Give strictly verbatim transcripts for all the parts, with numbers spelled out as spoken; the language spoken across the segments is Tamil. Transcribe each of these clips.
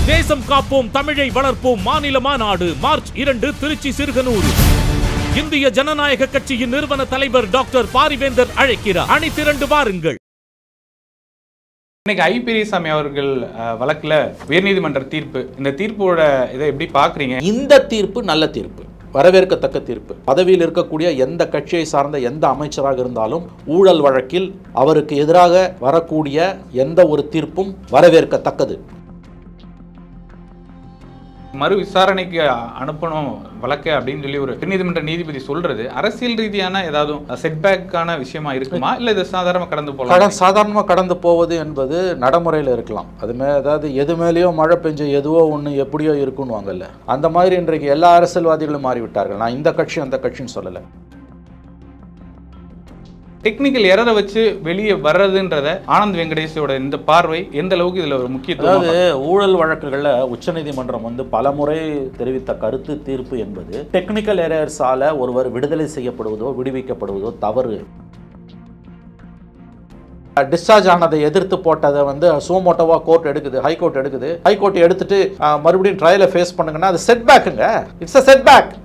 தேசம் காப்போம் தமிழை வளர்ப்போம் மாநில மாநாடு மார்ச் இரண்டு திருச்சி சிறுகனூர். இந்திய ஜனநாயக கட்சியின் நிறுவன தலைவர் டாக்டர் பாரிவேந்தர் அழைக்கிறார். அணி திரண்டு வாருங்கள். இன்னைக்கு ஐ பெரியசாமி அவர்கள் வழக்குல உயர்நீதிமன்ற தீர்ப்பு, இந்த தீர்ப்போட இதை எப்படி பாக்குறீங்க? இந்த தீர்ப்பு நல்ல தீர்ப்பு, வரவேற்கத்தக்க தீர்ப்பு. பதவியில் இருக்கக்கூடிய எந்த கட்சியை சார்ந்த எந்த அமைச்சராக இருந்தாலும் ஊழல் வழக்கில் அவருக்கு எதிராக வரக்கூடிய எந்த ஒரு தீர்ப்பும் வரவேற்கத்தக்கது. மறு விசாரணைக்கு அனுப்பணும் வழக்கு அப்படின்னு சொல்லி ஒரு உயர்நீதிமன்ற நீதிபதி சொல்றது அரசியல் ரீதியான ஏதாவது செட்பேக்கான விஷயமா இருக்குமா, இல்ல இது சாதாரணமா கடந்து போகலாம்? சாதாரணமா கடந்து போவது என்பது நடைமுறையில் இருக்கலாம். அதுமே அதாவது எது மேலேயோ மழை பெஞ்ச எதுவோ ஒன்று எப்படியோ இருக்குன்னு வாங்கல்ல, அந்த மாதிரி இன்றைக்கு எல்லா அரசியல்வாதிகளும் மாறிவிட்டார்கள். நான் இந்த கட்சி அந்த கட்சின்னு சொல்லலை. டெக்னிக்கல் எரரை வச்சு வெளியே வர்றதுன்றத ஆனந்த் வெங்கடேஷோட இந்த பார்வை எந்த அளவுக்கு இதுல ஒரு முக்கியத்துவம்? அதாவது ஊழல் வழக்குகளில் உச்சநீதிமன்றம் வந்து பல முறை தெரிவித்த கருத்து தீர்ப்பு என்பது டெக்னிக்கல் எரர்ஸால ஒருவர் விடுதலை செய்யப்படுவதோ விடுவிக்கப்படுவதோ தவறு. டிஸ்சார்ஜ் ஆனதை எதிர்த்து போட்டதை வந்து சோமோட்டோவா கோர்ட் எடுக்குது, ஹைகோர்ட் எடுக்குது. ஹைகோர்ட் எடுத்துட்டு மறுபடியும் ட்ரையலை ஃபேஸ் பண்ணுங்கன்னா அது செட் பேக்குங்க. It's a setback.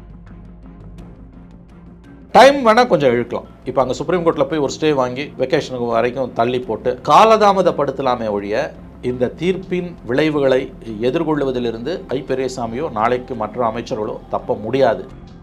Time வேணால் கொஞ்சம் இழுக்கலாம். இப்போ அங்கே சுப்ரீம் கோர்ட்டில் போய் ஒரு ஸ்டே வாங்கி வெக்கேஷனுக்கு வரைக்கும் தள்ளி போட்டு காலதாமதப்படுத்தலாமே ஒழிய இந்த தீர்ப்பின் விளைவுகளை எதிர்கொள்வதிலிருந்து ஐ பெரியசாமியோ நாளைக்கு மற்ற அமைச்சர்களோ தப்ப முடியாது.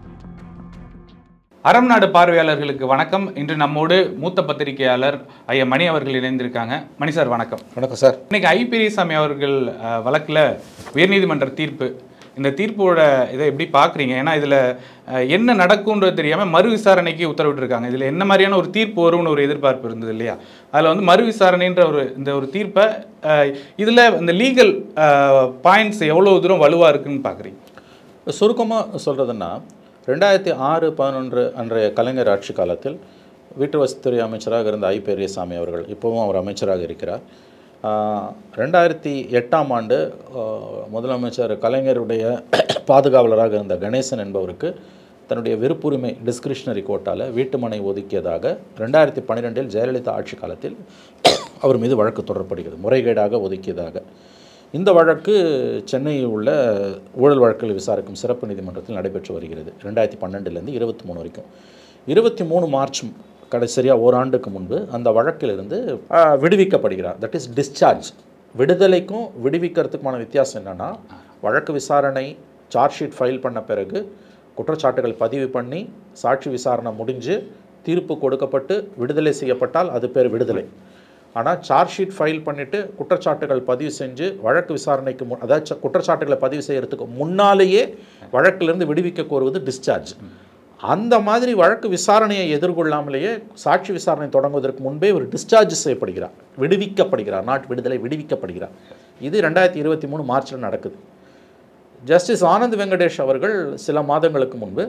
அறம் நாடு பார்வையாளர்களுக்கு வணக்கம். இன்று நம்மோடு மூத்த பத்திரிகையாளர் ஐயா மணி அவர்கள் இணைந்திருக்காங்க. மணி சார் வணக்கம். வணக்கம் சார். இன்னைக்கு ஐ பெரியசாமி அவர்கள் வழக்கில் உயர்நீதிமன்ற தீர்ப்பு, இந்த தீர்ப்போட இதை எப்படி பார்க்குறீங்க? ஏன்னா இதில் என்ன நடக்கும்ன்றது தெரியாமல் மறு விசாரணைக்கு உத்தரவிட்டிருக்காங்க. இதில் என்ன மாதிரியான ஒரு தீர்ப்பு வரும்னு ஒரு எதிர்பார்ப்பு இருந்தது இல்லையா? அதில் வந்து மறு விசாரணைன்ற ஒரு இந்த ஒரு தீர்ப்பை இதில் இந்த லீகல் பாயிண்ட்ஸ் எவ்வளோ தூரம் வலுவாக இருக்குன்னு பார்க்குறீங்க? சுருக்கமாக சொல்கிறதுன்னா, ரெண்டாயிரத்தி ஆறு பதினொன்று அன்றைய கலைஞர் ஆட்சி காலத்தில் வீட்டு வசதித்துறை அமைச்சராக இருந்த ஐ பெரியசாமி அவர்கள், இப்போவும் அவர் அமைச்சராக இருக்கிறார். ரெண்டாயிரத்தி எட்டாம் ஆண்டு முதலமைச்சர் கலைஞருடைய பாதுகாவலராக இருந்த கணேசன் என்பவருக்கு தன்னுடைய விருப்புரிமை டிஸ்கிரிஷனரி கோட்டால் வீட்டுமனை ஒதுக்கியதாக ரெண்டாயிரத்தி பன்னிரெண்டில் ஜெயலலிதா ஆட்சி காலத்தில் அவர் மீது வழக்கு தொடரப்படுகிறது, முறைகேடாக ஒதுக்கியதாக. இந்த வழக்கு சென்னையில் உள்ள ஊழல் வழக்குகளை விசாரிக்கும் சிறப்பு நீதிமன்றத்தில் நடைபெற்று வருகிறது. ரெண்டாயிரத்தி பன்னெண்டுலேருந்து இருபத்தி மூணு வரைக்கும். இருபத்தி மூணு மார்ச் கடைசியாக ஓராண்டுக்கு முன்பு அந்த வழக்கிலிருந்து விடுவிக்கப்படுகிறார். That is discharge. விடுதலைக்கும் விடுவிக்கிறதுக்குமான வித்தியாசம் என்னென்னா, வழக்கு விசாரணை சார்ஜ் ஷீட் ஃபைல் பண்ண பிறகு குற்றச்சாட்டுகள் பதிவு பண்ணி சாட்சி விசாரணை முடிஞ்சு தீர்ப்பு கொடுக்கப்பட்டு விடுதலை செய்யப்பட்டால் அது பேர் விடுதலை. ஆனால் சார்ஜ் ஷீட் ஃபைல் பண்ணிவிட்டு குற்றச்சாட்டுகள் பதிவு செஞ்சு வழக்கு விசாரணைக்கு மு அதாவது குற்றச்சாட்டுகளை பதிவு செய்கிறதுக்கு முன்னாலேயே வழக்கிலிருந்து விடுவிக்க கோருவது டிஸ்சார்ஜ். அந்த மாதிரி வழக்கு விசாரணையை எதிர்கொள்ளாமலேயே சாட்சி விசாரணை தொடங்குவதற்கு முன்பே ஒரு டிஸ்சார்ஜ் செய்யப்படுகிறார், விடுவிக்கப்படுகிறார். நாட் விடுதலை, விடுவிக்கப்படுகிறார். இது ரெண்டாயிரத்தி இருபத்தி மூணு மார்ச்சில் நடக்குது. ஜஸ்டிஸ் ஆனந்த் வெங்கடேஷ் அவர்கள் சில மாதங்களுக்கு முன்பு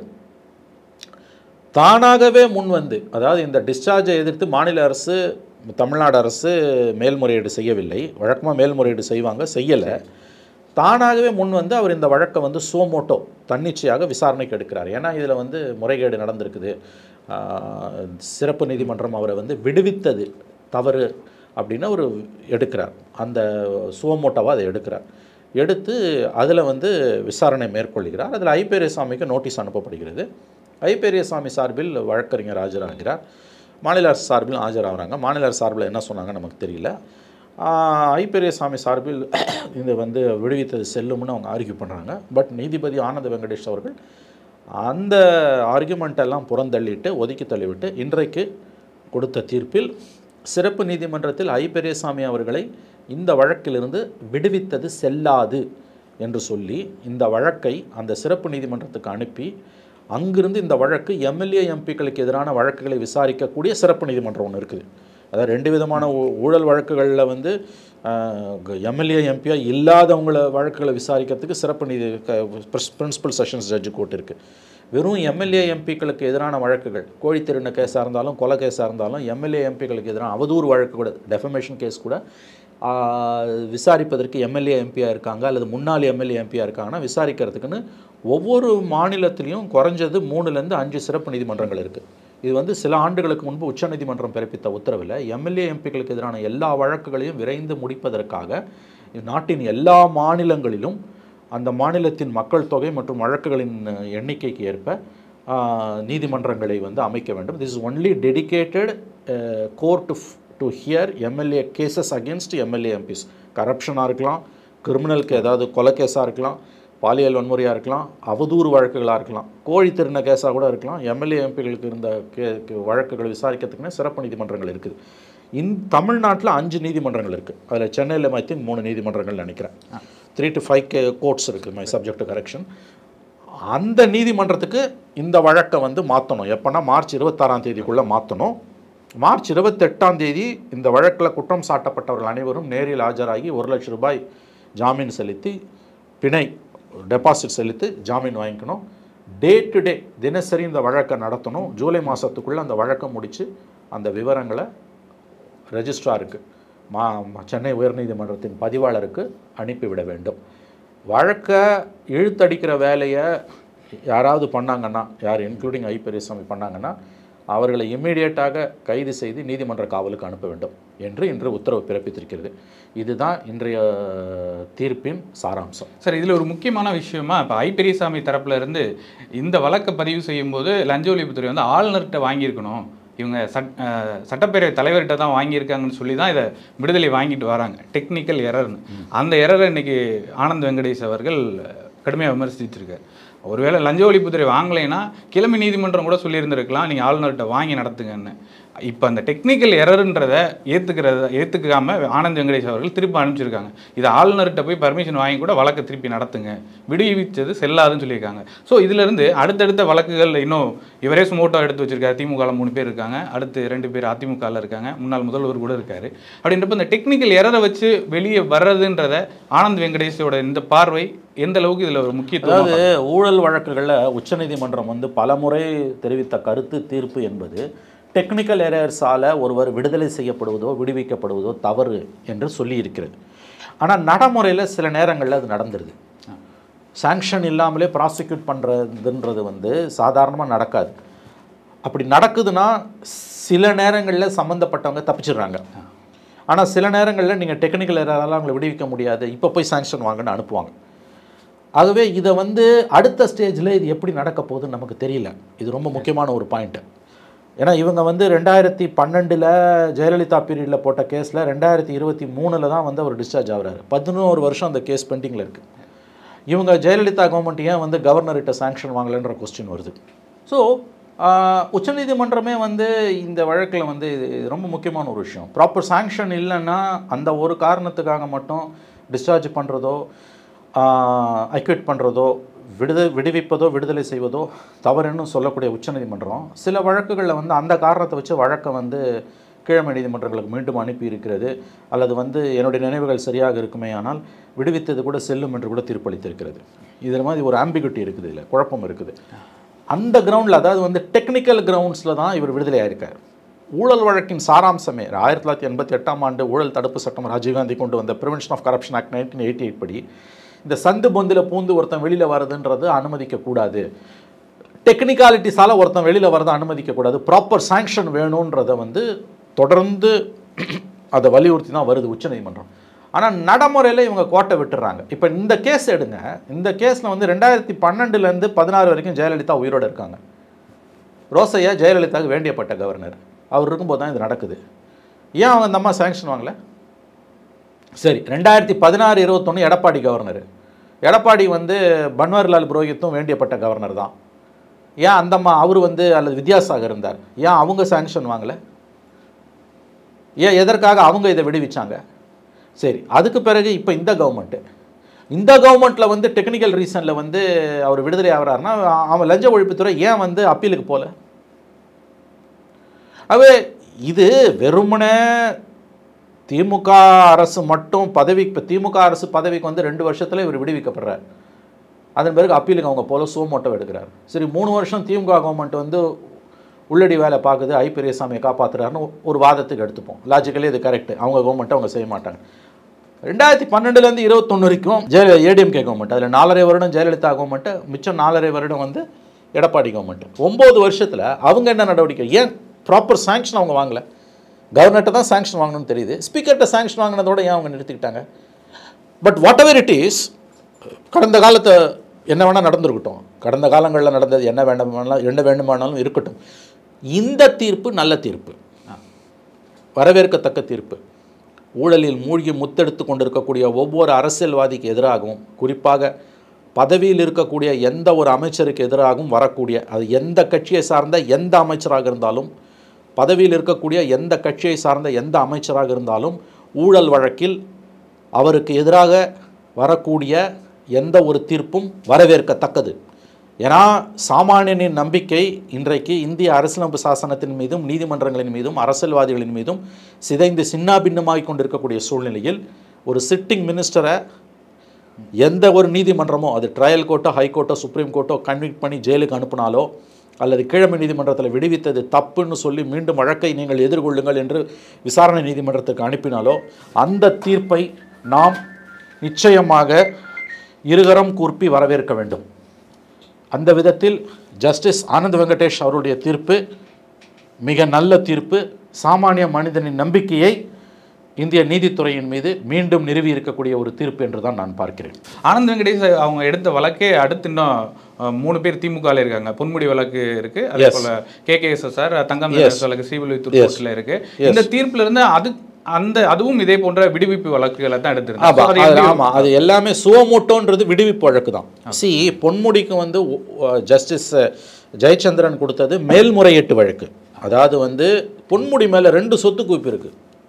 தானாகவே முன் வந்து, அதாவது இந்த டிஸ்சார்ஜை எதிர்த்து மாநில அரசு, தமிழ்நாடு அரசு மேல்முறையீடு செய்யவில்லை. வழக்கமாக மேல்முறையீடு செய்வாங்க, செய்யலை. தானாகவே முன் வந்து அவர் இந்த வழக்கை வந்து சோமோட்டோ தன்னிச்சையாக விசாரணைக்கு எடுக்கிறார். ஏன்னா இதில் வந்து முறைகேடு நடந்திருக்குது, சிறப்பு நீதிமன்றம் அவரை வந்து விடுவித்தது தவறு அப்படின்னு அவர் எடுக்கிறார். அந்த சோமோட்டோவாக அதை எடுக்கிறார். எடுத்து அதில் வந்து விசாரணை மேற்கொள்கிறார். அதில் ஐ பெரியசாமிக்கு நோட்டீஸ் அனுப்பப்படுகிறது. ஐ பெரியசாமி சார்பில் வழக்கறிஞர் ஆஜராகிறார், மாநில அரசு சார்பில் ஆஜராகிறாங்க. மாநில அரசு சார்பில் என்ன சொன்னாங்க நமக்கு தெரியல. ஐ பெரியசாமி சார்பில் இது வந்து விடுவித்தது செல்லும்னு அவங்க ஆர்கியூ பண்ணுறாங்க. பட் நீதிபதி ஆனந்த் வெங்கடேஷ் அவர்கள் அந்த ஆர்கியூமெண்ட்டெல்லாம் புறந்தள்ளிட்டு ஒதுக்கி தள்ளிவிட்டு இன்றைக்கு கொடுத்த தீர்ப்பில் சிறப்பு நீதிமன்றத்தில் ஐ பெரியசாமி அவர்களை இந்த வழக்கிலிருந்து விடுவித்தது செல்லாது என்று சொல்லி இந்த வழக்கை அந்த சிறப்பு நீதிமன்றத்துக்கு அனுப்பி அங்கிருந்து இந்த வழக்கு எம்எல்ஏ எம்பிக்களுக்கு எதிரான வழக்குகளை விசாரிக்கக்கூடிய சிறப்பு நீதிமன்றம் ஒன்று இருக்குது. அதாவது ரெண்டு விதமான ஊழல் வழக்குகளில் வந்து எம்எல்ஏ எம்பியாக இல்லாதவங்கள வழக்குகளை விசாரிக்கிறதுக்கு சிறப்பு நீதி பிரின்சிபல் செஷன்ஸ் ஜட்ஜு கோர்ட் இருக்குது. வெறும் எம்எல்ஏ எம்பிக்களுக்கு எதிரான வழக்குகள், கோழி திருண்ண கேஸாக இருந்தாலும் கொலை கேஸாக இருந்தாலும் எம்எல்ஏ எம்பிக்களுக்கு எதிரான அவதூறு வழக்கு கூட, டெஃபமேஷன் கேஸ் கூட விசாரிப்பதற்கு எம்எல்ஏ எம்பியாக இருக்காங்க அல்லது முன்னாள் எம்எல்ஏ எம்பியாக இருக்காங்கன்னா விசாரிக்கிறதுக்குன்னு ஒவ்வொரு மாநிலத்திலையும் குறைஞ்சது மூணுலேருந்து அஞ்சு சிறப்பு நீதிமன்றங்கள் இருக்குது. இது வந்து சில ஆண்டுகளுக்கு முன்பு உச்சநீதிமன்றம் பிறப்பித்த உத்தரவில் எம்எல்ஏ எம்பிக்களுக்கு எதிரான எல்லா வழக்குகளையும் விரைந்து முடிப்பதற்காக நாட்டின் எல்லா மாநிலங்களிலும் அந்த மாநிலத்தின் மக்கள் தொகை மற்றும் வழக்குகளின் எண்ணிக்கைக்கு ஏற்ப நீதிமன்றங்களை வந்து அமைக்க வேண்டும். This is only dedicated court to hear MLA cases against MLA MPs. கரப்ஷனாக இருக்கலாம், கிரிமினலுக்கு ஏதாவது கொலை கேஸாக இருக்கலாம், பாலியல் வன்முறையாக இருக்கலாம், அவதூறு வழக்குகளாக இருக்கலாம், கோழி திருந கேஸாக கூட இருக்கலாம். எம்எல்ஏ எம்பிகளுக்கு இருந்த கே வழக்குகளை விசாரிக்கிறதுக்குன்னு சிறப்பு நீதிமன்றங்கள் இருக்குது. இந் தமிழ்நாட்டில் அஞ்சு நீதிமன்றங்கள் இருக்குது. அதில் சென்னையில் ஐ திங்க் மூணு நீதிமன்றங்கள் நினைக்கிறேன். Three to five K courts இருக்குது. My subject to correction. அந்த நீதிமன்றத்துக்கு இந்த வழக்கை வந்து மாற்றணும். எப்போனா மார்ச் இருபத்தாறாம் தேதிக்குள்ளே மாற்றணும். மார்ச் இருபத்தெட்டாம் தேதி இந்த வழக்கில் குற்றம் சாட்டப்பட்டவர்கள் அனைவரும் நேரில் ஆஜராகி ஒரு லட்சம் ரூபாய் ஜாமீன் செலுத்தி பிணை டெபாசிட் செலுத்தி ஜாமீன் வாங்கிக்கணும். டே டு டே தினசரி இந்த வழக்கை நடத்தணும். ஜூலை மாதத்துக்குள்ளே அந்த வழக்கை முடித்து அந்த விவரங்களை ரெஜிஸ்ட்ராருக்கு மா சென்னை உயர்நீதிமன்றத்தின் பதிவாளருக்கு அனுப்பிவிட வேண்டும். வழக்கை இழுத்தடிக்கிற வேலையை யாராவது பண்ணாங்கன்னா, யார் இன்க்ளூடிங் ஐ பெரியசாமி பண்ணாங்கன்னா, அவர்களை இம்மீடியட்டாக கைது செய்து நீதிமன்ற காவலுக்கு அனுப்ப வேண்டும் என்று இன்று உத்தரவு பிறப்பித்திருக்கிறது. இதுதான் இன்றைய தீர்ப்பின் சாராம்சம். சார், இதில் ஒரு முக்கியமான விஷயமா இப்போ ஐ பெரியசாமி தரப்புல இருந்து இந்த வழக்கை பதிவு செய்யும்போது லஞ்ச ஒழிப்புத்துறை வந்து ஆளுநர்கிட்ட வாங்கியிருக்கணும், இவங்க சட் சட்டப்பேரவை தலைவர்கிட்ட தான் வாங்கியிருக்காங்கன்னு சொல்லி தான் இதை விடுதலை வாங்கிட்டு வராங்க. டெக்னிக்கல் எரர்னு அந்த எரரை இன்னைக்கு ஆனந்த் வெங்கடேஷ் அவர்கள் கடுமையாக விமர்சிச்சிருக்கார். ஒருவேளை லஞ்ச ஒழிப்புத்துறை வாங்கலைன்னா கிழமை நீதிமன்றம் கூட சொல்லியிருந்திருக்கலாம், நீங்கள் ஆளுநர்கிட்ட வாங்கி நடத்துங்கன்னு. இப்போ அந்த டெக்னிக்கல் எரருன்றதை ஏற்றுக்கிறத ஏற்றுக்காமல் ஆனந்த் வெங்கடேஷ் அவர்கள் திருப்பி அனுப்பிச்சிருக்காங்க. இதை ஆளுநர்கிட்ட போய் பர்மிஷன் வாங்கி கூட வழக்கை திருப்பி நடத்துங்க, விடுவிச்சது செல்லாதுன்னு சொல்லியிருக்காங்க. ஸோ இதிலிருந்து அடுத்தடுத்த வழக்குகள் இன்னும் இவரே சுமோட்டோ எடுத்து வச்சிருக்காரு. திமுகவில் மூணு பேர் இருக்காங்க, அடுத்து ரெண்டு பேர் அதிமுகவில் இருக்காங்க, முன்னாள் முதல்வர் கூட இருக்காரு. அப்படின்றப்ப இந்த டெக்னிக்கல் எரரை வச்சு வெளியே வர்றதுன்றத ஆனந்த் வெங்கடேஷோட இந்த பார்வை எந்த அளவுக்கு இதில் ஒரு முக்கியத்துவம்? அதாவது ஊழல் வழக்குகளில் உச்சநீதிமன்றம் வந்து பலமுறை தெரிவித்த கருத்து தீர்ப்பு என்பது டெக்னிக்கல் எரர்ஸால் ஒருவர் விடுதலை செய்யப்படுவதோ விடுவிக்கப்படுவதோ தவறு என்று சொல்லி இருக்கிறது. ஆனால் நடைமுறையில் சில நேரங்களில் அது நடந்துருது. சாங்ஷன் இல்லாமலே ப்ராசிக்யூட் பண்ணுறதுன்றது வந்து சாதாரணமாக நடக்காது. அப்படி நடக்குதுன்னா சில நேரங்களில் சம்மந்தப்பட்டவங்க தப்பிச்சிடுறாங்க. ஆனால் சில நேரங்களில் நீங்கள் டெக்னிக்கல் எரரால் அவங்களை விடுவிக்க முடியாது, இப்போ போய் சாங்ஷன் வாங்கன்னு அனுப்புவாங்க. ஆகவே இதை வந்து அடுத்த ஸ்டேஜில் இது எப்படி நடக்க போகுதுன்னு நமக்கு தெரியல. இது ரொம்ப முக்கியமான ஒரு பாயிண்ட்டு. ஏன்னா இவங்க வந்து ரெண்டாயிரத்தி பன்னெண்டில் ஜெயலலிதா பீரியடில் போட்ட கேஸில் ரெண்டாயிரத்தி இருபத்தி மூணில் தான் வந்து அவர் டிஸ்சார்ஜ் ஆகிறாரு. பதினோரு வருஷம் அந்த கேஸ் பெண்டிங்கில் இருக்குது. இவங்க ஜெயலலிதா கவர்மெண்ட் ஏன் வந்து கவர்னர்கிட்ட சாங்ஷன் வாங்கலைன்ற கொஸ்டின் வருது. ஸோ உச்சநீதிமன்றமே வந்து இந்த வழக்கில் வந்து இது ரொம்ப முக்கியமான ஒரு விஷயம். ப்ராப்பர் சாங்ஷன் இல்லைன்னா அந்த ஒரு காரணத்துக்காக மட்டும் டிஸ்சார்ஜ் பண்ணுறதோ அக்யூட் பண்ணுறதோ விடுத விடுவிப்பதோ விடுதலை செய்வதோ தவறுன்னு சொல்லக்கூடிய உச்சநீதிமன்றம் சில வழக்குகளில் வந்து அந்த காரணத்தை வச்சு வழக்கை வந்து கீழமை நீதிமன்றங்களுக்கு மீண்டும் அனுப்பி இருக்கிறது. அல்லது வந்து என்னுடைய நினைவுகள் சரியாக இருக்குமே ஆனால் விடுவித்தது கூட செல்லும் என்று கூட தீர்ப்பளித்திருக்கிறது. இதில் மாதிரி ஒரு ஆம்பிகுட்டி இருக்குது, இல்லை குழப்பம் இருக்குது. அந்த கிரவுண்டில், அதாவது வந்து டெக்னிக்கல் கிரவுண்ட்ஸில் தான் இவர் விடுதலை ஆயிருக்கார். ஊழல் வழக்கின் சாராம்சமே ஆயிரத்தி தொள்ளாயிரத்தி எண்பத்தி எட்டாம் ஆண்டு ஊழல் தடுப்பு சட்டம் ராஜீவ்காந்தி கொண்டு வந்த prevention of corruption act nineteen eighty eight படி இந்த சந்து பொந்தில் பூந்து ஒருத்தன் வெளியில் வர்றதுன்றது அனுமதிக்கக்கூடாது. டெக்னிக்காலிட்டிஸால் ஒருத்தன் வெளியில் வரதை அனுமதிக்கக்கூடாது. ப்ராப்பர் சாங்ஷன் வேணுன்றதை வந்து தொடர்ந்து அதை வலியுறுத்தி தான் வருது உச்சநீதிமன்றம். ஆனால் நடைமுறையில் இவங்க கோட்டை விட்டுறாங்க. இப்போ இந்த கேஸ் எடுங்க. இந்த கேஸில் வந்து ரெண்டாயிரத்தி பன்னெண்டுலேருந்து பதினாறு வரைக்கும் ஜெயலலிதா உயிரோடு இருக்காங்க. ரோசையா ஜெயலலிதாவுக்கு வேண்டியப்பட்ட கவர்னர். அவர் இருக்கும்போது தான் இது நடக்குது. ஏன் அவங்க அந்த அம்மா சாங்ஷன் வாங்கலை? சரி, ரெண்டாயிரத்தி பதினாறு இருபத்தொன்று எடப்பாடி கவர்னர். எடப்பாடி வந்து பன்வாரிலால் புரோஹித்தும் வேண்டியப்பட்ட கவர்னர் தான். ஏன் அந்தம்மா அவர் வந்து அல்லது வித்யாசாகர் இருந்தார், ஏன் அவங்க சாங்ஷன் வாங்கலை? ஏன் எதற்காக அவங்க இதை விடுவிச்சாங்க? சரி, அதுக்கு பிறகு இப்போ இந்த கவர்மெண்ட்டு இந்த கவர்மெண்ட்டில் வந்து டெக்னிக்கல் ரீசனில் வந்து அவர் விடுதலை ஆகிறாருன்னா அவன் லஞ்ச ஒழிப்புத்துறை ஏன் வந்து அப்பீலுக்கு போகல? அவே இது வெறுமனே திமுக அரசு மட்டும் பதவி, இப்போ திமுக அரசு பதவிக்கு வந்து ரெண்டு வருஷத்தில் இவர் விடுவிக்கப்படுறார். அதன் பிறகு அப்பீலுக்கு அவங்க போல சோமோட்டோ எடுக்கிறார். சரி, மூணு வருஷம் திமுக கவர்மெண்ட் வந்து உள்ளடி வேலை பார்க்குது, ஐ பெரியசாமியை காப்பாற்றுறாருன்னு ஒரு வாதத்துக்கு எடுத்துப்போம். லாஜிக்கலி இது கரெக்டு. அவங்க கவர்மெண்ட்டை அவங்க செய்ய மாட்டாங்க. ரெண்டாயிரத்தி பன்னெண்டுலேருந்து இருபத்தொன்று வரைக்கும் ஜெய ஏடிஎம்கே கவர்மெண்ட், அதில் நாலரை வருடம் ஜெயலலிதா கவர்மெண்ட்டு, மிச்சம் நாலரை வருடம் வந்து எடப்பாடி கவர்மெண்ட். ஒம்பது வருஷத்தில் அவங்க என்ன நடவடிக்கை? ஏன் ப்ராப்பர் சாங்ஷன் அவங்க வாங்கலை? கவர்னர்கிட்ட தான் சாங்ஷன் வாங்கணும்னு தெரியுது. ஸ்பீக்கர்கிட்ட சாங்ஷன் வாங்கினதோட ஏன் அவங்க நிறுத்திக்கிட்டாங்க? But whatever it is, கடந்த காலத்தை என்ன வேணால் நடந்திருக்கட்டும், கடந்த காலங்களில் நடந்தது என்ன வேண்டுமானாலும் என்ன வேண்டுமானாலும் இருக்கட்டும், இந்த தீர்ப்பு நல்ல தீர்ப்பு, வரவேற்கத்தக்க தீர்ப்பு. ஊழலில் மூழ்கி முத்தெடுத்து கொண்டிருக்கக்கூடிய ஒவ்வொரு அரசியல்வாதிக்கு எதிராகவும், குறிப்பாக பதவியில் இருக்கக்கூடிய எந்த ஒரு அமைச்சருக்கு எதிராகவும் வரக்கூடிய, அது எந்த கட்சியை சார்ந்த எந்த அமைச்சராக இருந்தாலும், பதவியில் இருக்கக்கூடிய எந்த கட்சியை சார்ந்த எந்த அமைச்சராக இருந்தாலும் ஊழல் வழக்கில் அவருக்கு எதிராக வரக்கூடிய எந்த ஒரு தீர்ப்பும் வரவேற்கத்தக்கது. ஏன்னா சாமானியனின் நம்பிக்கை இன்றைக்கு இந்திய அரசியலமைப்பு சாசனத்தின் மீதும் நீதிமன்றங்களின் மீதும் அரசியல்வாதிகளின் மீதும் சிதைந்து சின்னாபின்னமாகிக் கொண்டிருக்கக்கூடிய சூழ்நிலையில் ஒரு சிட்டிங் மினிஸ்டரை எந்த ஒரு நீதிமன்றமோ, அது ட்ரையல் கோர்ட்டோ ஹைகோர்ட்டோ சுப்ரீம் கோர்ட்டோ கன்விக்ட் பண்ணி ஜெயிலுக்கு அனுப்பினாலோ, அல்லது கீழமை நீதிமன்றத்தில் விடுவித்தது தப்புன்னு சொல்லி மீண்டும் வழக்கை நீங்கள் எதிர்கொள்ளுங்கள் என்று விசாரணை நீதிமன்றத்துக்கு அனுப்பினாலோ, அந்த தீர்ப்பை நாம் நிச்சயமாக இருகரம் கூர்ப்பி வரவேற்க வேண்டும். அந்த விதத்தில் ஜஸ்டிஸ் ஆனந்த் வெங்கடேஷ் அவருடைய தீர்ப்பு மிக நல்ல தீர்ப்பு. சாமானிய மனிதனின் நம்பிக்கையை இந்திய நீதித்துறையின் மீது மீண்டும் நிறுவி இருக்கக்கூடிய ஒரு தீர்ப்பு என்று தான் நான் பார்க்கிறேன். ஆனந்த் வெங்கடேஷ் அவங்க எடுத்த வழக்கே அடுத்து இன்னும் மூணு பேர் திமுகவில் இருக்காங்க. பொன்முடி வழக்கு இருக்கு, அதே போல K K S S R Thangam வழக்கு சிவில் கோர்ட்ல இருக்கு. இந்த தீர்ப்புல இருந்து அது அந்த அதுவும் இதே போன்ற விடுவிப்பு வழக்குகளை தான் எடுத்திருக்காங்க. ஆமா, அது எல்லாமே சுவமோட்டோன்றது விடுவிப்பு வழக்கு தான். சி, பொன்முடிக்கு வந்து ஜஸ்டிஸ் ஜெயச்சந்திரன் கொடுத்தது மேல்முறையீட்டு வழக்கு. அதாவது வந்து பொன்முடி மேல ரெண்டு சொத்து குவிப்பு இருக்கு.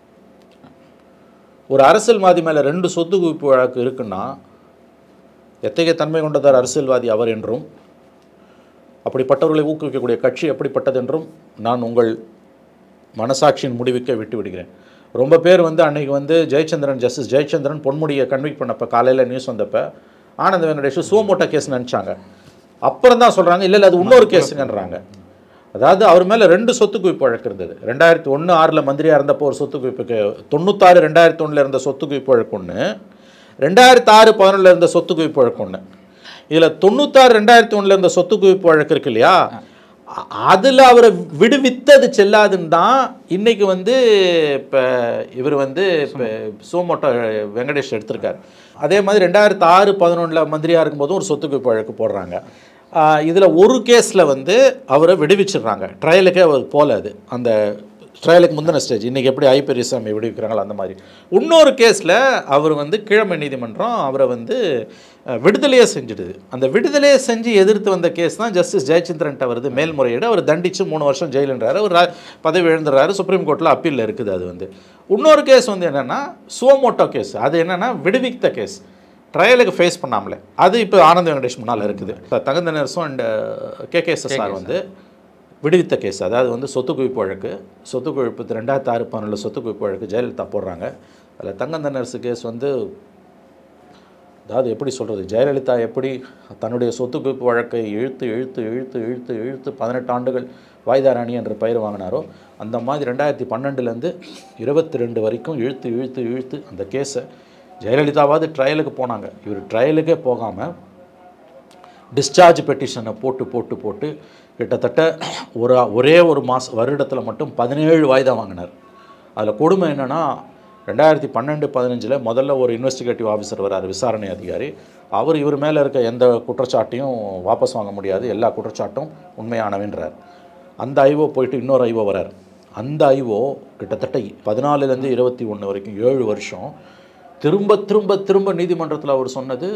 ஒரு அரசியல்வாதி மேல ரெண்டு சொத்து குவிப்பு வழக்கு இருக்குன்னா எத்தகைய தன்மை கொண்டதார் அரசியல்வாதி அவர் என்றும், அப்படிப்பட்டவர்களை ஊக்குவிக்கக்கூடிய கட்சி எப்படிப்பட்டது என்றும் நான் உங்கள் மனசாட்சியின் முடிவுக்கே விட்டு விடுகிறேன். ரொம்ப பேர் வந்து அன்றைக்கி வந்து ஜெயச்சந்திரன் ஜஸ்டிஸ் ஜெயச்சந்திரன் பொன்முடியை கன்விக்ட் பண்ணப்போ காலையில் நியூஸ் வந்தப்போ ஆனந்த் வெங்கடேஷ் சுவமோட்டோ கேஸ் நினச்சாங்க. அப்புறம் தான் சொல்கிறாங்க இல்லை இல்லை அது இன்னொரு கேஸுங்கன்றாங்க. அதாவது அவர் மேலே ரெண்டு சொத்து குவிப்பு வழக்கு இருந்தது. ரெண்டாயிரத்தி ஒன்று ஆறில் மந்திரியாக இருந்தப்போ ஒரு சொத்து குவிப்புக்கு, தொண்ணூத்தாறு ரெண்டாயிரத்தி ஒன்றில் இருந்த சொத்து குவிப்பு வழக்கு ஒன்று, ரெண்டாயிரத்தி ஆறு பதினொன்றில் இருந்த சொத்து குவிப்பு வழக்கு ஒன்று. இதில் தொண்ணூத்தாறு ரெண்டாயிரத்தி ஒன்றில் இருந்த சொத்து குவிப்பு வழக்கு இருக்கு இல்லையா, அதில் அவரை விடுவித்தது செல்லாதுன்னு தான் இன்றைக்கி வந்து இப்போ இவர் வந்து இப்போ சுவமோட்டோ வெங்கடேஷ் எடுத்திருக்கார். அதே மாதிரி ரெண்டாயிரத்து ஆறு பதினொன்றில் மந்திரியாக இருக்கும்போதும் ஒரு சொத்து குவிப்பு வழக்கு போடுறாங்க. இதில் ஒரு கேஸில் வந்து அவரை விடுவிச்சிடுறாங்க, ட்ரையலுக்கே அவர் போல, அது அந்த ட்ரையலுக்கு முந்தின ஸ்டேஜ். இன்றைக்கி எப்படி ஐ பெரியசாமி விடுவிக்கிறாங்களோ அந்த மாதிரி. இன்னொரு கேஸில் அவர் வந்து கீழமை நீதிமன்றம் அவரை வந்து விடுதலையே செஞ்சிடுது. அந்த விடுதலையை செஞ்சு எதிர்த்து வந்த கேஸ் தான் ஜஸ்டிஸ் ஜெயச்சந்திரன்ட்ட வருது மேல்முறையீடு. அவர் தண்டித்து மூணு வருஷம் ஜெயிலுன்றாரு, அவர் பதவி இழந்துடுறாரு, சுப்ரீம் கோர்ட்டில் அப்பீலில் இருக்குது. அது வந்து இன்னொரு கேஸ் வந்து என்னென்னா சுவமோட்டோ கேஸ். அது என்னென்னா விடுவித்த கேஸ், ட்ரையலுக்கு ஃபேஸ் பண்ணாமலே. அது இப்போ ஆனந்த் வெங்கடேஷ் முன்னால் இருக்குது. தகுந்த நரசும் and K K S S R வந்து விடுவித்த கேஸ். அதாவது வந்து சொத்து குவிப்பு வழக்கு, சொத்து குவிப்பு ரெண்டாயிரத்தி ஆறு பதினொன்றில் சொத்து குவிப்பு வழக்கு ஜெயலலிதா போடுறாங்க. அதில் தங்கந்த நரசு கேஸ் வந்து, அதாவது எப்படி சொல்கிறது, ஜெயலலிதா எப்படி தன்னுடைய சொத்து குவிப்பு வழக்கை இழுத்து இழுத்து இழுத்து இழுத்து இழுத்து பதினெட்டு ஆண்டுகள் வாய்தா ராணி என்ற பெயர் வாங்கினாரோ, அந்த மாதிரி ரெண்டாயிரத்தி பன்னெண்டுலேருந்து இருபத்தி ரெண்டு வரைக்கும் இழுத்து இழுத்து இழுத்து அந்த கேஸை ஜெயலலிதாவாவது ட்ரையலுக்கு போனாங்க. இவர் ட்ரையலுக்கே போகாமல் டிஸ்சார்ஜ் பெட்டிஷனை போட்டு போட்டு போட்டு கிட்டத்தட்ட ஒரு ஒரே ஒரு மாதம் வருடத்தில் மட்டும் பதினேழு வாய்தா வாங்கினார். அதில் கொடுமை என்னென்னா, ரெண்டாயிரத்தி பன்னெண்டு பதினஞ்சில் முதல்ல ஒரு இன்வெஸ்டிகேட்டிவ் ஆஃபீஸர் வரார், விசாரணை அதிகாரி. அவர் இவர் மேலே இருக்க எந்த குற்றச்சாட்டையும் வாபஸ் வாங்க முடியாது, எல்லா குற்றச்சாட்டும் உண்மையானவன்றார். அந்த ஐஓ போயிட்டு இன்னொரு ஐஓ வரார். அந்த ஐஓ கிட்டத்தட்ட பதினாலுலேருந்து இருபத்தி ஒன்று வரைக்கும் ஏழு வருஷம் திரும்ப திரும்ப திரும்ப நீதிமன்றத்தில் அவர் சொன்னது,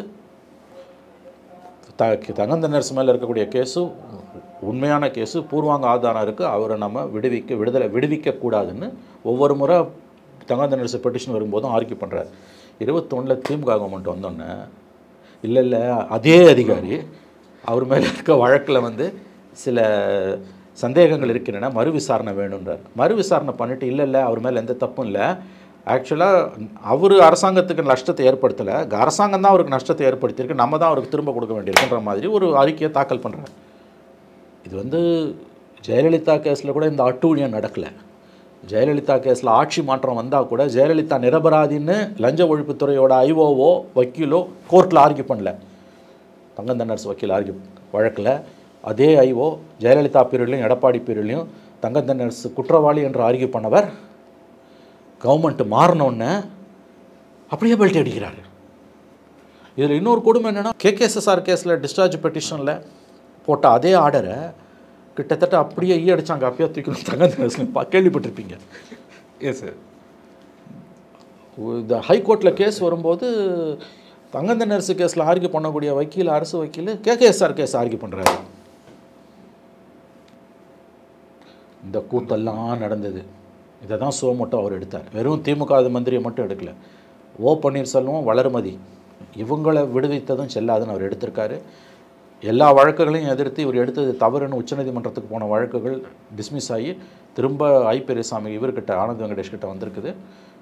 த தங்கந்த நரசு மேலே இருக்கக்கூடிய கேஸு உண்மையான கேஸு, பூர்வாங்க ஆதாரம் இருக்குது, அவரை நம்ம விடுவிக்க விடுதலை விடுவிக்கக்கூடாதுன்னு ஒவ்வொரு முறை தங்கந்த நரசு பெட்டிஷன் வரும்போதும் ஆர்கியூ பண்ணுறார். இருபத்தொன்னில் திமுக கவர்மெண்ட் வந்தோடனே இல்லை இல்லை அதே அதிகாரி அவர் மேலே இருக்க வழக்கில் வந்து சில சந்தேகங்கள் இருக்கின்றன, மறு விசாரணை வேணுன்றார். மறு விசாரணை பண்ணிவிட்டு இல்லை இல்லை அவர் மேலே எந்த தப்பும் இல்லை, ஆக்சுவலாக அவர் அரசாங்கத்துக்கு நஷ்டத்தை ஏற்படுத்தலை, அரசாங்கம் தான் அவருக்கு நஷ்டத்தை ஏற்படுத்தியிருக்கு, நம்ம தான் அவருக்கு திரும்ப கொடுக்க வேண்டியிருக்குன்ற மாதிரி ஒரு அறிக்கையை தாக்கல் பண்ணுறார். இது வந்து ஜெயலலிதா கேஸில் கூட இந்த அட்டூழியம் நடக்கலை. ஜெயலலிதா கேஸில் ஆட்சி மாற்றம் வந்தால் கூட ஜெயலலிதா நிரபராதின்னு லஞ்ச ஒழிப்புத்துறையோட ஐஓவோ வக்கீலோ கோர்ட்டில் ஆர்கியூ பண்ணல. தங்கந்த நரசு வக்கீல் ஆர்கியூ வழக்கில் அதே ஐஓ ஜெயலலிதா பீரியட்லையும் எடப்பாடி பீரியட்லையும் தங்கந்த நரசு குற்றவாளி என்று ஆர்கியூ பண்ணவர் கவர்மெண்ட் மாறினோன்னே அப்படியே பெல்ட் அடிக்கிறாரு. இதில் இன்னொரு கொடுமை என்னென்னா கேகேஎஸ்எஸ்ஆர் கேஸில் டிஸ்சார்ஜ் பெட்டிஷனில் போட்ட அதே ஆர்டரை கிட்டத்தட்ட அப்படியே ஈ அடித்தாங்க, அப்பயே தூக்கணும் தங்க கேள்விப்பட்டிருப்பீங்க. Yes sir. இந்த ஹைகோர்ட்டில் கேஸ் வரும்போது தங்கந்த நர்ஸு கேஸில் ஆர்கியூ பண்ணக்கூடிய வக்கீல், அரசு வக்கீல் கேகேஎஸ்ஆர் கேஸ் ஆர்கியூ பண்ணுறாரு. இந்த கூத்தெல்லாம் நடந்தது. இதை தான் சோமோட்டோ அவர் எடுத்தார். வெறும் திமுக மந்திரியை மட்டும் எடுக்கல, ஓ பன்னீர்செல்வம், வளர்மதி இவங்களை விடுவித்ததும் செல்லாதுன்னு அவர் எடுத்திருக்காரு. எல்லா வழக்குகளையும் எதிர்த்து இவர் எடுத்தது தவறுன்னு உச்சநீதிமன்றத்துக்கு போன வழக்குகள் டிஸ்மிஸ் ஆகி திரும்ப ஐ பெரியசாமி இவர்கிட்ட ஆனந்த் வெங்கடேஷ் கிட்ட வந்திருக்குது.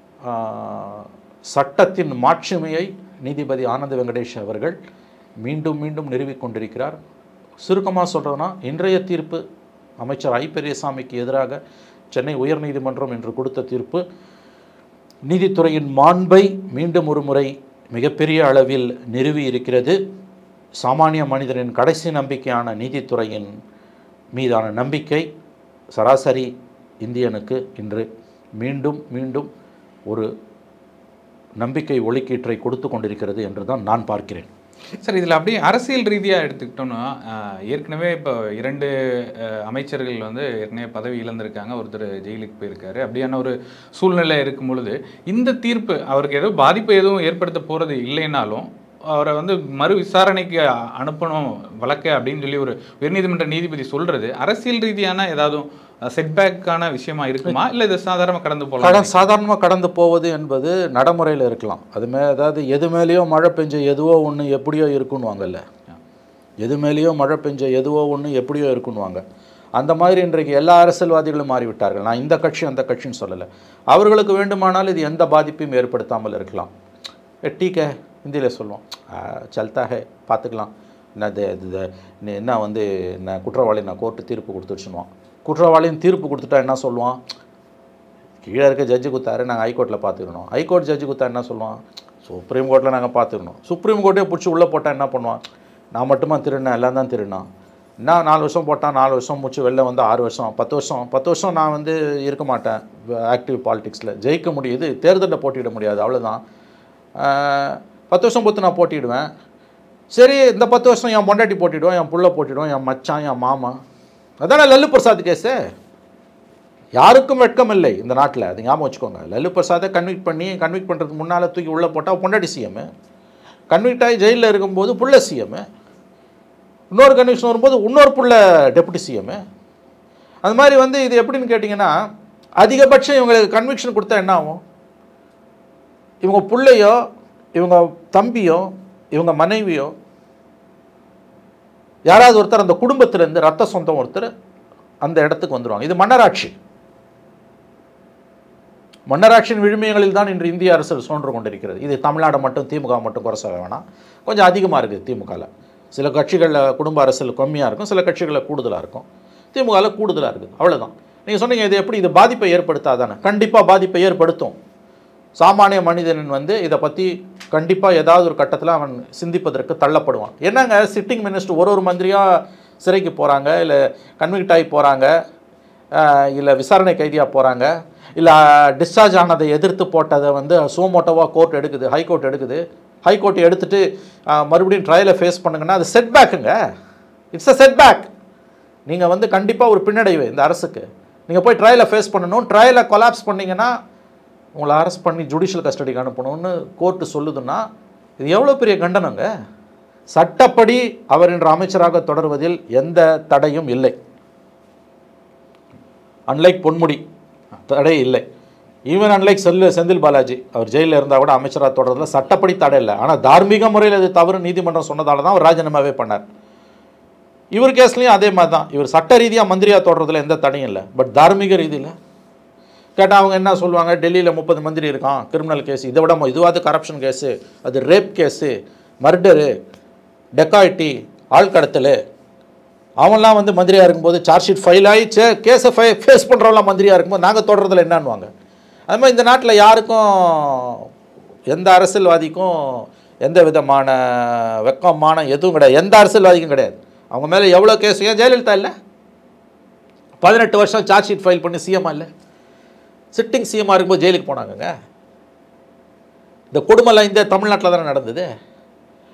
சட்டத்தின் மாட்சிமையை நீதிபதி ஆனந்த் வெங்கடேஷ் அவர்கள் மீண்டும் மீண்டும் நிறுவிக்கொண்டிருக்கிறார். சுருக்கமாக சொல்கிறதுனா இன்றைய தீர்ப்பு அமைச்சர் ஐ பெரியசாமிக்கு எதிராக சென்னை உயர்நீதிமன்றம் என்று கொடுத்த தீர்ப்பு நீதித்துறையின் மாண்பை மீண்டும் ஒரு முறை மிகப்பெரிய அளவில் நிறுவி இருக்கிறது. சாமானிய மனிதனின் கடைசி நம்பிக்கையான நீதித்துறையின் மீதான நம்பிக்கை சராசரி இந்தியனுக்கு இன்று மீண்டும் மீண்டும் ஒரு நம்பிக்கை ஒளிக்கீற்றை கொடுத்து கொண்டிருக்கிறது என்று தான் நான் பார்க்கிறேன். சார், இதில் அப்படியே அரசியல் ரீதியாக எடுத்துக்கிட்டோன்னா ஏற்கனவே இப்போ இரண்டு அமைச்சர்கள் வந்து ஏற்கனவே பதவி இழந்திருக்காங்க, ஒருத்தர் ஜெயிலுக்கு போயிருக்காரு. அப்படியான ஒரு சூழ்நிலை இருக்கும் பொழுது இந்த தீர்ப்பு அவருக்கு ஏதோ பாதிப்பு எதுவும் ஏற்படுத்த போகிறது இல்லைனாலும் அவரை வந்து மறு விசாரணைக்கு அனுப்பணும் வழக்கு அப்படின்னு சொல்லி ஒரு உயர்நீதிமன்ற நீதிபதி சொல்கிறது அரசியல் ரீதியான ஏதாவது செட்பேக்கான விஷயமா இருக்குமா, இல்லை இது சாதாரணமாக கடந்து போகலாம்? சாதாரணமாக கடந்து போவது என்பது நடைமுறையில் இருக்கலாம். அதுமே அதாவது எது மேலேயோ மழை பெஞ்ச எதுவோ ஒன்று எப்படியோ இருக்குன்னு வாங்கல்ல, எது மேலேயோ மழை பெஞ்ச எதுவோ ஒன்று எப்படியோ இருக்குன்னு வாங்க. அந்த மாதிரி இன்றைக்கு எல்லா அரசியல்வாதிகளும் மாறிவிட்டார்கள். நான் இந்த கட்சி அந்த கட்சின்னு சொல்லலை. அவர்களுக்கு வேண்டுமானால் இது எந்த பாதிப்பையும் ஏற்படுத்தாமல் இருக்கலாம். டீக்கே ஹிந்தியில் சொல்லுவோம், சல்தாக பார்த்துக்கலாம், என்ன என்ன வந்து என்ன குற்றவாளி நான் கோர்ட்டு தீர்ப்பு கொடுத்துருச்சுனுவான். குற்றவாளின்னு தீர்ப்பு கொடுத்துட்டா என்ன சொல்லுவான், கீழே இருக்க ஜட்ஜு குத்தாரு நாங்கள் ஹைகோர்ட்டில் பார்த்துக்கணும். ஹைகோர்ட் ஜட்ஜு குத்தா என்ன சொல்லுவான், சுப்ரீம் கோர்ட்டில் நாங்கள் பார்த்துக்கணும். சுப்ரீம் கோர்ட்டே பிடிச்சி உள்ளே போட்டால் என்ன பண்ணுவான், நான் மட்டுமா திருடினேன், எல்லாம் தான் திருடினான். நான் நாலு வருஷம் போட்டால் நாலு வருஷம் முடிச்சு வெளில வந்து ஆறு வருஷம் பத்து வருஷம் பத்து வருஷம் நான் வந்து இருக்க மாட்டேன் ஆக்டிவ் பாலிடிக்ஸில். ஜெயிக்க முடியுது, தேர்தலில் போட்டியிட முடியாது, அவ்வளோதான். பத்து வருஷம் பொறுத்து நான் போட்டிடுவேன். சரி, இந்த பத்து வருஷம் என் பொண்டாட்டி போட்டிடுவோம், என் புள்ள போட்டிடுவோம், என் மச்சான், என் மாமா. அதான லல்லு பிரசாத் கேஸு. யாருக்கும் வெட்கம் இல்லை இந்த நாட்டில், அது ஞாபகம் வச்சுக்கோங்க. லல்லு பிரசாத்தை கன்விக்ட் பண்ணி கன்விக்ட் பண்ணுறதுக்கு முன்னால் தூக்கி உள்ளே போட்டால் பொண்டாட்டி சிஎம்மு, கன்விக்ட் ஆகி ஜெயிலில் இருக்கும்போது புள்ள சிஎம்மு, இன்னொரு கன்விக்ஷன் வரும்போது இன்னொரு புள்ள டெபுட்டி சிஎம்மு. அது மாதிரி வந்து இது எப்படின்னு கேட்டிங்கன்னா, அதிகபட்சம் இவங்களுக்கு கன்விக்ஷன் கொடுத்தா என்ன ஆகும், இவங்க பிள்ளையோ இவங்க தம்பியோ இவங்க மனைவியோ யாராவது ஒருத்தர் அந்த குடும்பத்திலேருந்து ரத்த சொந்தம் ஒருத்தர் அந்த இடத்துக்கு வந்துடுவாங்க. இது மன்னராட்சி. மன்னராட்சியின் விழுமியங்களில் தான் இன்று இந்திய அரசு சோன்று கொண்டிருக்கிறது. இது தமிழ்நாடு மட்டும் திமுக மட்டும் குறை சொல்ல வேணாம், கொஞ்சம் அதிகமாக இருக்குது திமுகவில். சில கட்சிகளில் குடும்ப அரசியல் கம்மியாக இருக்கும், சில கட்சிகளில் கூடுதலாக இருக்கும், திமுகவில் கூடுதலாக இருக்குது, அவ்வளோதான். நீங்கள் சொன்னீங்க இது எப்படி இது பாதிப்பை ஏற்படுத்தாதானே? கண்டிப்பாக பாதிப்பை ஏற்படுத்தும். சாமானிய மனிதன் வந்து இதை பற்றி கண்டிப்பாக ஏதாவது ஒரு கட்டத்தில் அவன் சிந்திப்பதற்கு தள்ளப்படுவான். என்னங்க சிட்டிங் மினிஸ்டர் ஒரு ஒரு மந்திரியாக சிறைக்கு போகிறாங்க, இல்லை கன்விக்ட் ஆகி போகிறாங்க, இல்லை விசாரணை கைதியாக போகிறாங்க, இல்லை டிஸ்சார்ஜ் ஆனதை எதிர்த்து போட்டதை வந்து சோமோட்டோவாக கோர்ட் எடுக்குது, ஹைகோர்ட் எடுக்குது. ஹைகோர்ட் எடுத்துகிட்டு மறுபடியும் ட்ரையலை ஃபேஸ் பண்ணுங்கன்னா அது செட்பேக்குங்க. It's a setback. நீங்கள் வந்து கண்டிப்பாக ஒரு பின்னடைவு இந்த அரசுக்கு. நீங்கள் போய் ட்ரையலை ஃபேஸ் பண்ணணும். ட்ரையலை கொலாப்ஸ் பண்ணிங்கன்னா உங்களை அரெஸ்ட் பண்ணி ஜுடிஷியல் கஸ்டடிக்கு அனுப்பணும்னு கோர்ட்டு சொல்லுதுன்னா இது எவ்வளோ பெரிய கண்டனங்க. சட்டப்படி அவர் என்ற அமைச்சராக தொடர்வதில் எந்த தடையும் இல்லை. அன்லைக் பொன்முடி தடை இல்லை. ஈவன் அன்லைக் செல்லு செந்தில் பாலாஜி அவர் ஜெயிலில் இருந்தால் கூட அமைச்சராக தொடர்றதுல சட்டப்படி தடை இல்லை. ஆனால் தார்மீக முறையில் அது தவறு நீதிமன்றம் சொன்னதால தான் அவர் ராஜினாமாவே பண்ணார். இவர் கேஸ்லையும் அதே மாதிரி தான். இவர் சட்ட ரீதியாக மந்திரியாக தொடர்றதுல எந்த தடையும் இல்லை. பட் தார்மீக ரீதியில் கேட்டால் அவங்க என்ன சொல்லுவாங்க, டெல்லியில் முப்பது மந்திரி இருக்கான், கிரிமினல் கேஸு, இதை விட இதுவாது கரப்ஷன் கேஸு, அது ரேப் கேஸு, மர்டரு, டெக்காய்டி, ஆள் கடத்தல், அவன்லாம் வந்து மந்திரியாக இருக்கும்போது சார்ஜ் ஷீட் ஃபைல் ஆகி சே கேஸை ஃபை ஃபேஸ் பண்ணுறவங்களாம் மந்திரியாக இருக்கும்போது நாங்கள் தொடர்றதில் என்னன்னுவாங்க. அது மாதிரி இந்த நாட்டில் யாருக்கும் எந்த அரசியல்வாதிக்கும் எந்த விதமான வெக்கமான எதுவும் கிடையாது, எந்த அரசியல்வாதிக்கும் கிடையாது. அவங்க மேலே எவ்வளோ கேஸ், ஏன் ஜெயலலிதா இல்லை பதினெட்டு வருஷம் சார்ஜ் ஷீட் ஃபைல் பண்ணி சிஎம்மா இல்லை, சிட்டிங் சிஎம்மாக இருக்கும்போது ஜெயிலுக்கு போனாங்கங்க. இந்த கொடுமைலாம் இந்த தமிழ்நாட்டில் தானே நடந்தது.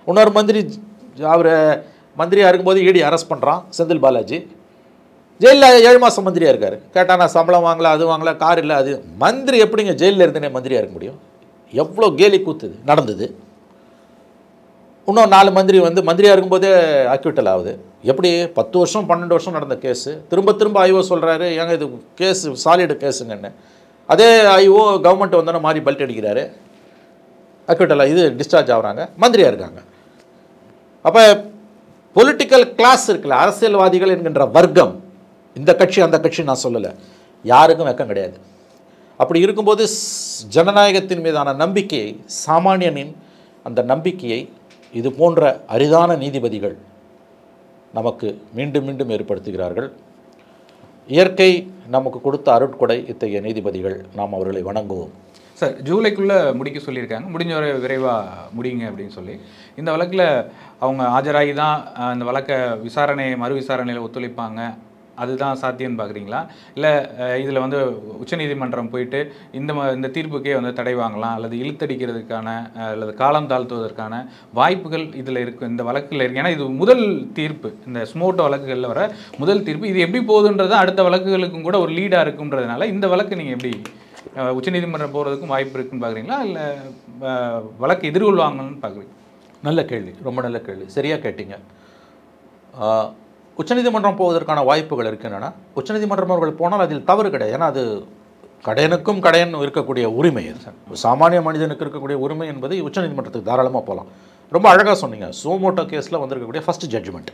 இன்னொரு மந்திரி அவர் மந்திரியாக இருக்கும்போது இடி அரெஸ்ட் பண்ணுறான் செந்தில் பாலாஜி. ஜெயிலில் ஏழு மாதம் மந்திரியாக இருக்கார். கேட்டால் நான் சம்பளம் வாங்கல, அது வாங்கல, கார் இல்லை, அது மந்திரி எப்படிங்க ஜெயிலில் இருந்தேனே மந்திரியாக இருக்க முடியும்? எவ்வளோ கேலி கூத்துது நடந்தது. இன்னும் நாலு மந்திரி வந்து மந்திரியாக இருக்கும்போதே அக்யூட்டல் ஆகுது. எப்படி பத்து வருஷம் பன்னெண்டு வருஷம் நடந்த கேஸு திரும்ப திரும்ப ஐஓ சொல்கிறாரு, ஏங்க இது கேஸு சாலிடு கேஸுங்கன்னு. அதே ஐஓ கவர்மெண்ட் வந்தோன்னே மாறி பல்ட் அடிக்கிறாரு, அக்யூட்டலாக இது டிஸ்சார்ஜ் ஆகுறாங்க, மந்திரியாக இருக்காங்க. அப்போ பொலிட்டிக்கல் கிளாஸ் இருக்குல்ல, அரசியல்வாதிகள் என்கின்ற வர்க்கம், இந்த கட்சி அந்த கட்சி நான் சொல்லலை, யாருக்கும் வெக்கம் கிடையாது. அப்படி இருக்கும்போது ஜனநாயகத்தின் மீதான நம்பிக்கையை, சாமானியனின் அந்த நம்பிக்கையை இது போன்ற அரிதான நீதிபதிகள் நமக்கு மீண்டும் மீண்டும் ஏற்படுத்துகிறார்கள். இயற்கை நமக்கு கொடுத்த அருட்கொடை இத்தகைய நீதிபதிகள், நாம் அவர்களை வணங்குவோம். சார், ஜூலைக்குள்ளே முடிக்க சொல்லியிருக்காங்க, முடிஞ்ச வரை விரைவாக முடியுங்க அப்படின்னு சொல்லி. இந்த வழக்கில் அவங்க ஆஜராகி தான் இந்த வழக்கை விசாரணை மறு விசாரணையில் ஒத்துழைப்பாங்க, அதுதான் சாத்தியம்னு பார்க்குறீங்களா? இல்லை இதில் வந்து உச்சநீதிமன்றம் போயிட்டு இந்த இந்த தீர்ப்புக்கே வந்து தடை வாங்கலாம், அல்லது இழுத்தடிக்கிறதுக்கான அல்லது காலம் தாழ்த்துவதற்கான வாய்ப்புகள் இதில் இருக்குது, இந்த வழக்கில் இருக்குது? ஏன்னா இது முதல் தீர்ப்பு, இந்த ஸ்மோட்டோ வழக்குகளில் வர முதல் தீர்ப்பு. இது எப்படி போகுதுன்றது அடுத்த வழக்குகளுக்கும் கூட ஒரு லீடாக இருக்குன்றதுனால இந்த வழக்கு நீங்கள் எப்படி உச்சநீதிமன்றம் போகிறதுக்கும் வாய்ப்பு இருக்குன்னு பார்க்குறீங்களா, இல்லை வழக்கு எதிர்கொள்வாங்கன்னு பார்க்குறீங்க? நல்ல கேள்வி, ரொம்ப நல்ல கேள்வி, சரியாக கேட்டீங்க. உச்சநீதிமன்றம் போவதற்கான வாய்ப்புகள் இருக்குன்னா, உச்சநீதிமன்றம் அவர்கள் போனால் அதில் தவறு கிடையாது. ஏன்னா அது கடையனுக்கும் கடையன் இருக்கக்கூடிய உரிமை, சாமானிய மனிதனுக்கு இருக்கக்கூடிய உரிமை என்பது உச்சநீதிமன்றத்துக்கு தாராளமாக போகலாம். ரொம்ப அழகாக சொன்னீங்க. சோமோட்டோ கேஸில் வந்திருக்கக்கூடிய ஃபஸ்ட் ஜட்ஜ்மெண்ட்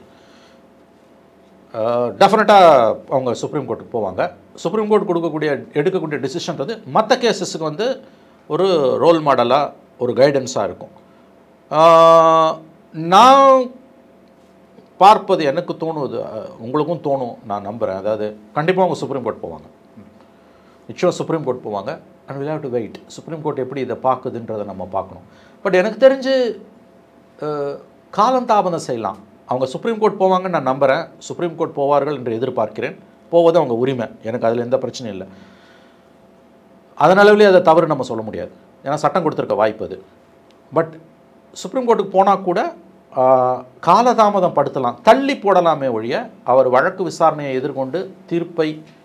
டெஃபினட்டாக அவங்க சுப்ரீம் கோர்ட்டுக்கு போவாங்க. சுப்ரீம் கோர்ட் கொடுக்கக்கூடிய எடுக்கக்கூடிய டிசிஷன்றது மற்ற கேஸஸுக்கு வந்து ஒரு ரோல் மாடலாக ஒரு கைடன்ஸாக இருக்கும். நான் பார்ப்பது, எனக்கு தோணுவது, உங்களுக்கும் தோணும் நான் நம்புகிறேன், அதாவது கண்டிப்பாக அவங்க சுப்ரீம் கோர்ட் போவாங்க, நிச்சயம் சுப்ரீம் கோர்ட் போவாங்க. And will have to wait, supreme court எப்படி இதை பார்க்குதுன்றதை நம்ம பார்க்கணும். பட் எனக்கு தெரிஞ்சு காலம் தாமதம் செய்யலாம். அவங்க சுப்ரீம் கோர்ட் போவாங்கன்னு நான் நம்புகிறேன், சுப்ரீம் கோர்ட் போவார்கள் என்று எதிர்பார்க்கிறேன். போவது அவங்க உரிமை, எனக்கு அதில் எந்த பிரச்சனையும் இல்லை. அதனாலவே அதை தவறு நம்ம சொல்ல முடியாது, ஏன்னா சட்டம் கொடுத்துருக்க வாய்ப்பு அது. பட் சுப்ரீம் கோர்ட்டுக்கு போனால் கூட காலதாமதம் படுத்தலாம், தள்ளி போடலாமே ஒழிய அவர் வழக்கு விசாரணையை எதிர்கொண்டு தீர்ப்பை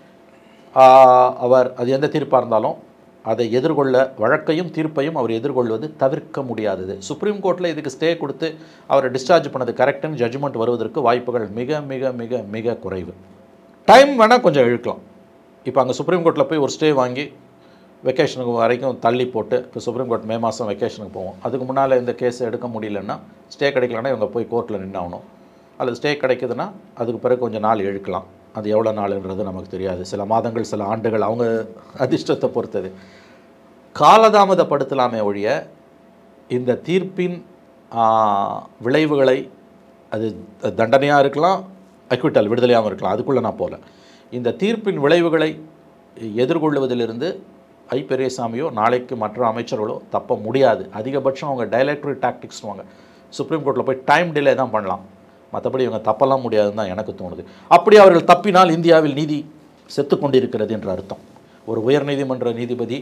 அவர் அது எந்த தீர்ப்பாக இருந்தாலும் அதை எதிர்கொள்ள, வழக்கையும் தீர்ப்பையும் அவர் எதிர்கொள்வது தவிர்க்க முடியாதது. சுப்ரீம் கோர்ட்டில் இதுக்கு ஸ்டே கொடுத்து அவரை டிஸ்சார்ஜ் பண்ணது கரெக்டுன்னு ஜட்ஜ்மெண்ட் வருவதற்கு வாய்ப்புகள் மிக மிக மிக மிக குறைவு. டைம் வேணால் கொஞ்சம் இழுக்கலாம். இப்போ அங்கே சுப்ரீம் கோர்ட்டில் போய் ஒரு ஸ்டே வாங்கி வெக்கேஷனுக்கு வரைக்கும் தள்ளி போட்டு, இப்போ சுப்ரீம் கோர்ட் மே மாதம் வெக்கேஷனுக்கு போவோம், அதுக்கு முன்னால் இந்த கேஸை எடுக்க முடியலன்னா, ஸ்டே கிடைக்கலன்னா இவங்க போய் கோர்ட்டில் நின்னாகணும். அல்லது ஸ்டே கிடைக்குதுன்னா அதுக்கு பிறகு கொஞ்சம் நாள் இழுக்கலாம். அது எவ்வளோ நாளுன்றது நமக்கு தெரியாது, சில மாதங்கள் சில ஆண்டுகள், அவங்க அதிர்ஷ்டத்தை பொறுத்தது. காலதாமதப்படுத்தலாமே ஒழிய இந்த தீர்ப்பின் விளைவுகளை, அது தண்டனையாக இருக்கலாம், அக்விட்டல் விடுதலையாகவும் இருக்கலாம், அதுக்குள்ளே நான் போகல. இந்த தீர்ப்பின் விளைவுகளை எதிர்கொள்வதிலிருந்து ஐ பெரியசாமியோ நாளைக்கு மற்ற அமைச்சர்களோ தப்ப முடியாது. அதிகபட்சம் அவங்க டைலக்டரி டாக்டிக்ஸ்னுவாங்க, சுப்ரீம் கோர்ட்டில் போய் டைம் டிலே தான் பண்ணலாம், மற்றபடி இவங்க தப்பெல்லாம் முடியாதுன்னு தான் எனக்கு தோணுது. அப்படி அவர்கள் தப்பினால் இந்தியாவில் நீதி செத்து கொண்டிருக்கிறது என்ற அர்த்தம். ஒரு உயர்நீதிமன்ற நீதிபதி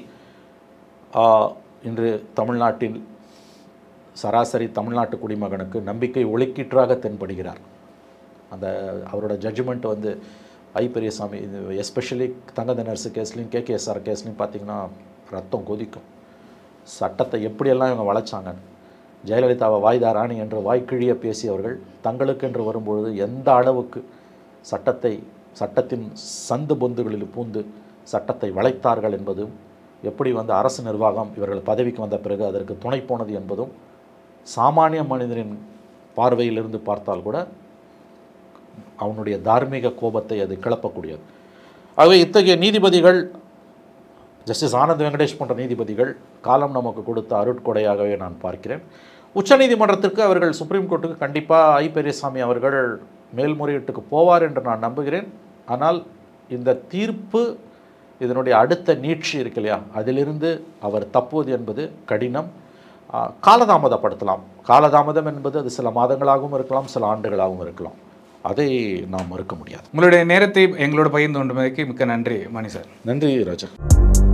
இன்று தமிழ்நாட்டில் சராசரி தமிழ்நாட்டு குடிமகனுக்கு நம்பிக்கை ஒளிக்கீற்றாக தென்படுகிறார். அந்த அவரோட ஜட்ஜ்மெண்ட் வந்து ஐ பெரியசாமி, எஸ்பெஷலி தங்கதனரசு கேஸ்லையும் கேகேஎஸ்ஆர் கேஸ்லையும் பார்த்திங்கன்னா ரத்தம் கொதிக்கும். சட்டத்தை எப்படியெல்லாம் இவங்க வளைச்சாங்க. ஜெயலலிதாவை வாய்தா ராணி என்ற வாய்க்கிழிய பேசியவர்கள் தங்களுக்கென்று வரும்பொழுது எந்த அளவுக்கு சட்டத்தை, சட்டத்தின் சந்து பொந்துகளில் பூந்து சட்டத்தை வளைத்தார்கள் என்பதும், எப்படி வந்து அரசு நிர்வாகம் இவர்கள் பதவிக்கு வந்த பிறகு அதற்கு துணை போனது என்பதும் சாமானிய மனிதனின் பார்வையிலிருந்து பார்த்தால் கூட அவனுடைய தார்மீக கோபத்தை அது கிளப்பக்கூடியது. ஆகவே இத்தகைய நீதிபதிகள், ஜஸ்டிஸ் ஆனந்த் வெங்கடேஷ் போன்ற நீதிபதிகள் காலம் நமக்கு கொடுத்த அருட்கொடையாகவே நான் பார்க்கிறேன். உச்சநீதிமன்றத்திற்கு அவர்கள், சுப்ரீம் கோர்ட்டுக்கு கண்டிப்பாக ஐ பெரியசாமி அவர்கள் மேல்முறையீட்டுக்கு போவார் என்று நான் நம்புகிறேன். ஆனால் இந்த தீர்ப்பு, இதனுடைய அடுத்த நீட்சி இருக்கு இல்லையா, அதிலிருந்து அவர் தப்புவது என்பது கடினம். காலதாமதப்படுத்தலாம். காலதாமதம் என்பது அது சில மாதங்களாகவும் இருக்கலாம், சில ஆண்டுகளாகவும் இருக்கலாம். அதை நாம் மறுக்க முடியாது. உங்களுடைய நேரத்தை எங்களோட பகிர்ந்து கொண்டமைக்கு மிக்க நன்றி மணி சார். நன்றி ராஜா.